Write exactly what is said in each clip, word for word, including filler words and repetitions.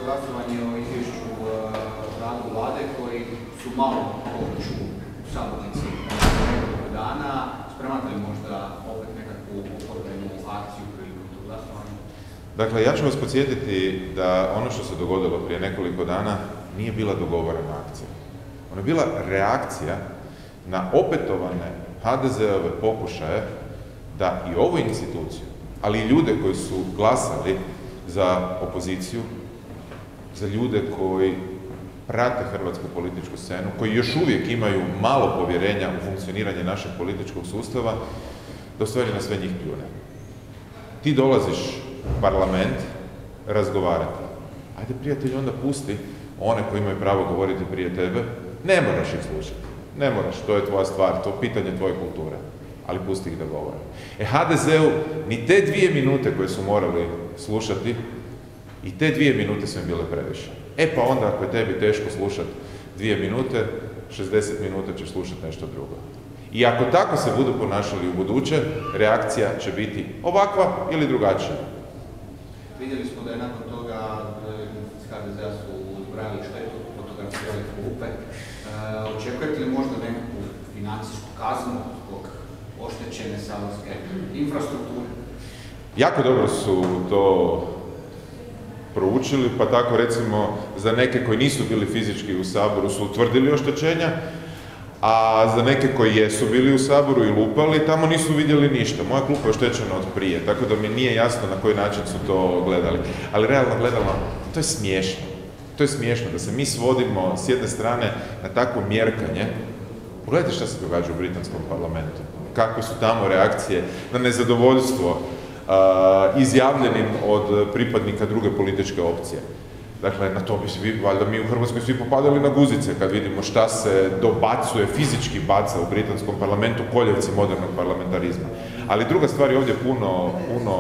glasovanje o izvješću radu vlade koji su malo povuču u sabornici nekoliko dana. Spremate li možda opet nekakvu oporbenu akciju prilikom tog glasovanja? Dakle, ja ću vas podsjetiti da ono što se dogodilo prije nekoliko dana nije bila dogovorena akcija. Ona je bila reakcija na opetovane ha de ze-ove pokušaje da i ovu instituciju, ali i ljude koji su glasali za opoziciju, za ljude koji prate hrvatsku političku scenu, koji još uvijek imaju malo povjerenja u funkcioniranje našeg političkog sustava, da u stvari na sve njih pljune. Ti dolaziš u parlament razgovarati. Ajde, prijatelji, onda pusti one koji imaju pravo govoriti prije tebe. Ne moraš ih slušati. Ne moraš, to je tvoja stvar, to je pitanje tvoje kulture. Ali pusti ih da govore. E, ha de ze-u ni te dvije minute koje su morali slušati, i te dvije minute su im bile previše. E pa onda, ako je tebi teško slušati dvije minute, šezdeset minuta ćeš slušati nešto drugo. I ako tako se budu ponašali u buduće, reakcija će biti ovakva ili drugačija. Vidjeli smo da je nakon toga iz ha de ze-a su zbrajali štetu, fotografirali klupe. E, očekujete li možda nekakvu financijsku kaznu zbog oštećene saborske infrastrukture? Jako dobro su to proučili, pa tako recimo za neke koji nisu bili fizički u Saboru su utvrdili oštećenja, a za neke koji jesu bili u Saboru i lupali, tamo nisu vidjeli ništa. Moja klupa je oštećena od prije, tako da mi nije jasno na koji način su to gledali. Ali realno gledano, to je smiješno. To je smiješno da se mi svodimo s jedne strane na takvo mjerkanje. Pogledajte šta se događa u britanskom parlamentu. Kakve su tamo reakcije na nezadovoljstvo uh, izjavljenim od pripadnika druge političke opcije. Dakle, na to bi svi, valjda mi u Hrvatskoj svi popadali na guzice kad vidimo šta se dobacuje, fizički baca u britanskom parlamentu, koljevci modernog parlamentarizma. Ali druga stvar je ovdje puno, puno,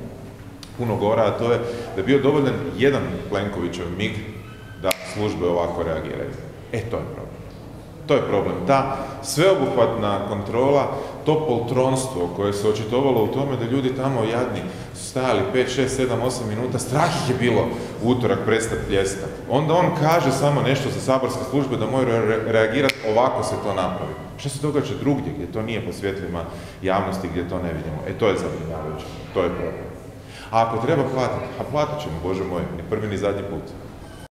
puno gora, a to je da je bio dovoljan jedan Plenkovićev mig da službe ovako reagiraju. E, to je problem. To je problem. Ta sveobuhvatna kontrola, to poltronstvo koje se očitovalo u tome da ljudi tamo jadni su stajali pet, šest, sedam, osam minuta, strah ih je bilo u utorak prestat, pljeskat. Onda on kaže samo nešto za saborske službe da moraju re reagirati, ovako se to napravi. Što se događa drugdje gdje to nije po svjetlima javnosti, gdje to ne vidimo? E, to je zabrinjavajuće. To je problem. A ako treba platiti, a platit ćemo, Bože moj, ni prvi ni zadnji put.